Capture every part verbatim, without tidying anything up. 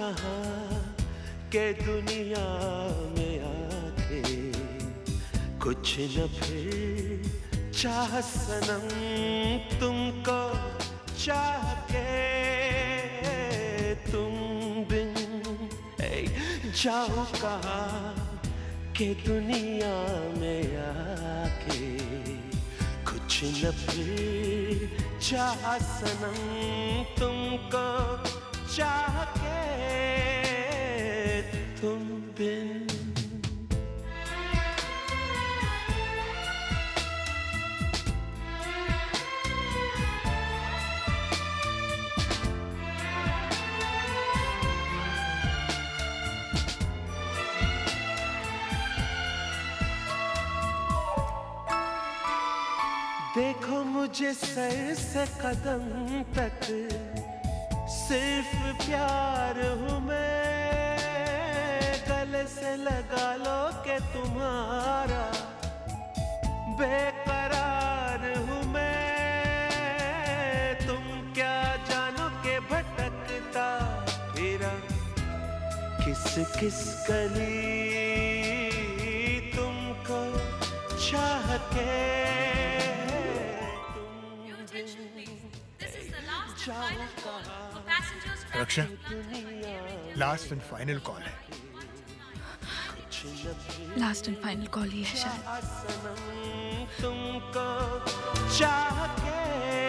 कहा के दुनिया में आके कुछ न फिर चाह सनम तुमको चाह के तुम बिन जाओ कहा के दुनिया में आके कुछ न फिर चाह सनम तुमको चाह के तुम बिन। देखो मुझे सर से कदम तक सिर्फ प्यार हूँ मैं, गले से लगा लो के तुम्हारा बेकरार हूँ मैं। तुम क्या जानो के भटकता फिरा किस किस गली तुमको चाह के रक्षा, लास्ट एंड फाइनल कॉल है। लास्ट एंड फाइनल कॉल ही है शायद। तुमको चाह के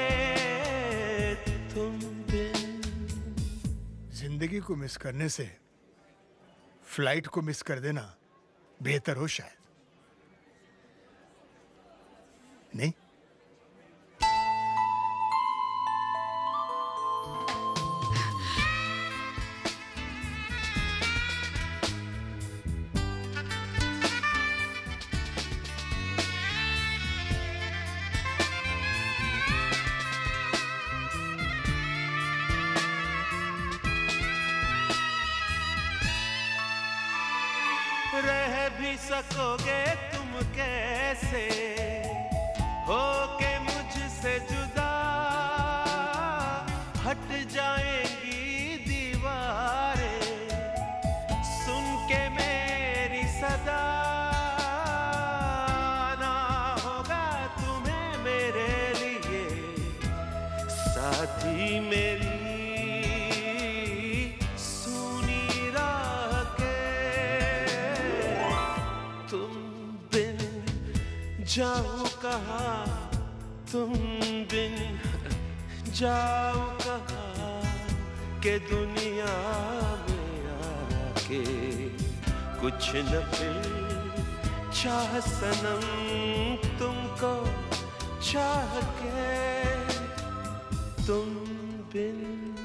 तुम बिन। जिंदगी को मिस करने से फ्लाइट को मिस कर देना बेहतर हो शायद, नहीं? रह भी सकोगे तुम कैसे होके मुझसे जुदा, हट जाएंगी दीवारें सुन के मेरी सदा। ना होगा तुम्हें मेरे लिए साथी मेरी जाओ कहा तुम बिन जाओ कहा के दुनिया में आके कुछ न फिर चाह सनम तुमको चाह के तुम बिन।